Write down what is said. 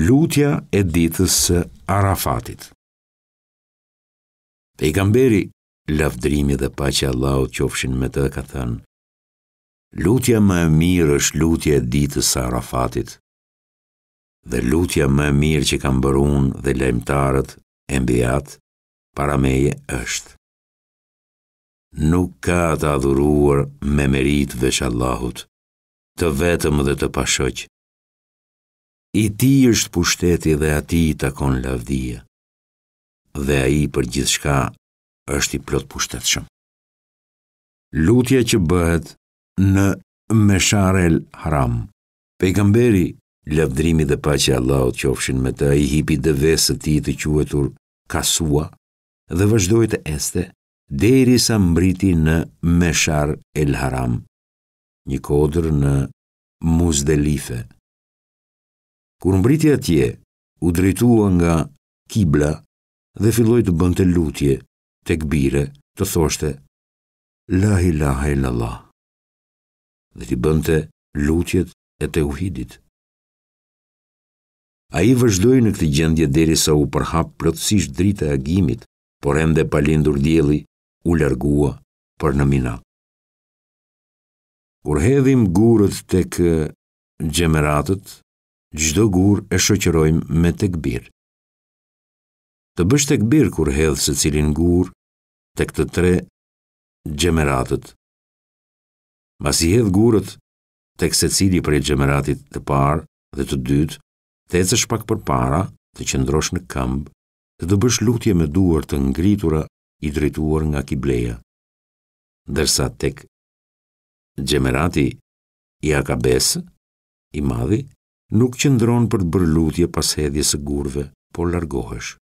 Lutja e ditës së Arafatit. Pejgamberi, lavdërimi dhe paqja e Allahut qofshin me të, ka thënë: lutja më e mirë është lutja e ditës së Arafatit, dhe lutja më e mirë që kam bërë unë dhe lajmtarët, enbiat, para meje është: nuk ka të adhuruar me merit veç Allahut, të vetëm dhe të pashoq. I tij është pushteti dhe atij takon lavdia, dhe ai për gjithçka është i plot pushtetshëm. Lutja që bëhet në Meshar el Haram. Pejgamberi, lavdërimi dhe paqja e Allahut qofshin me të, i hipi devesë së tij të quhetur Kasua dhe vazhdoi të este derisa mbriti në Meshar el Haram, një kodër në Muzdelife. Kur mbriti atje, u drejtua nga kibla dhe filloi të bënte lutje, tekbire, të thoshte La ilaha illallah, dhe t'i bënte lutjet e tauhidit. Ai vazhdoi në këtë gjendje derisa u përhap plotësisht drita e agimit, por ende pa lindur dielli, u largua për në Mina. Kur hedhim gurët tek xhemeratët, çdo gur e shoqërojmë me tekbir. Të bësh tekbir kur hedh secilin gur tek të tre xhemeratët. Masi hedh gurët tek secili prej xhemeratit të parë dhe të dytë, të ecësh pak përpara, të qëndrosh në këmbë, të bësh lutje me duar të ngritura i drejtuar nga kibleja, ndërsa tek xhemerati i Akabes, i madhi, nuk qëndron për të bërë lutje pas hedhjes së gurëve, por largohesh.